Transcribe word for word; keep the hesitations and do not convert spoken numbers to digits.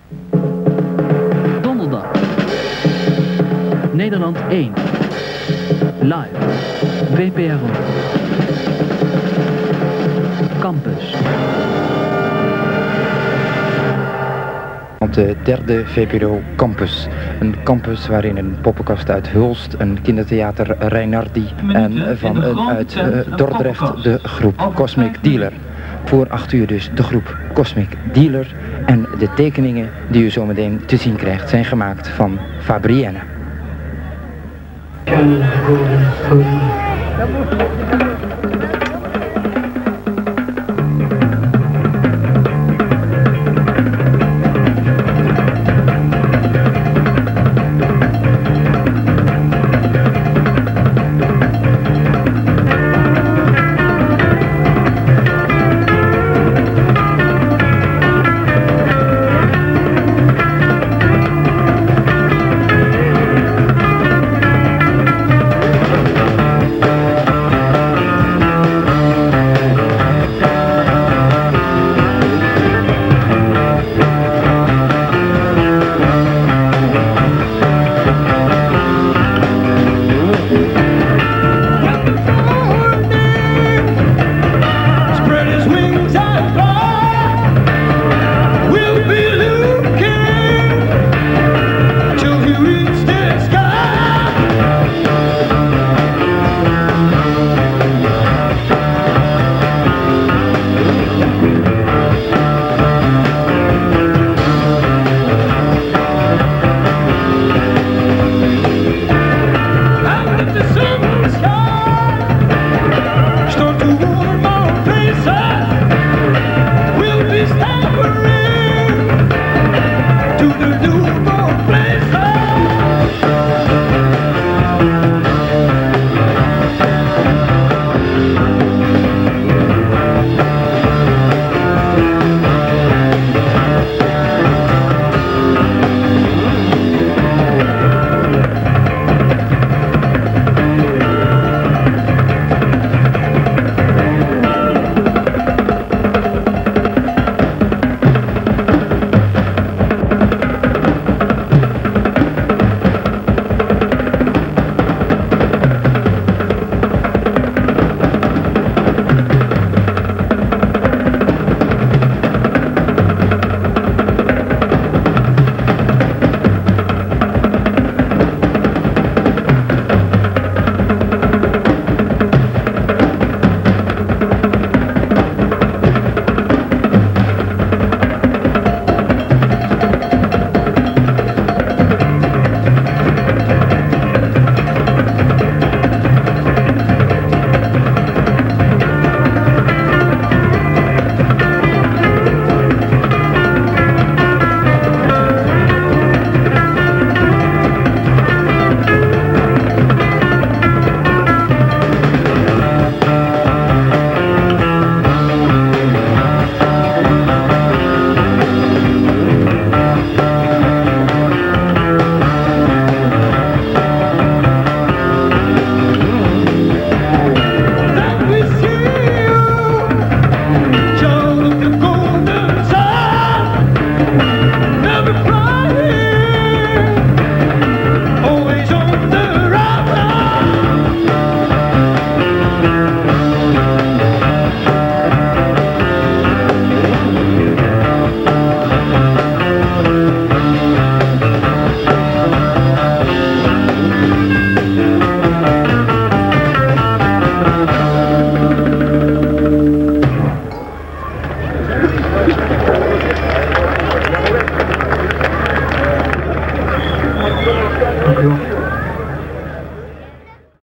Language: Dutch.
Donderdag. Nederland één. Live. V P R O. Campus. Op de derde V P R O Campus. Een campus waarin een poppenkast uit Hulst, een kindertheater Reynders en van een uit uh, Dordrecht de groep Cosmic Dealer. Voor acht uur dus de groep Cosmic Dealer. En de tekeningen die u zometeen te zien krijgt zijn gemaakt van Fabrienne. Ja,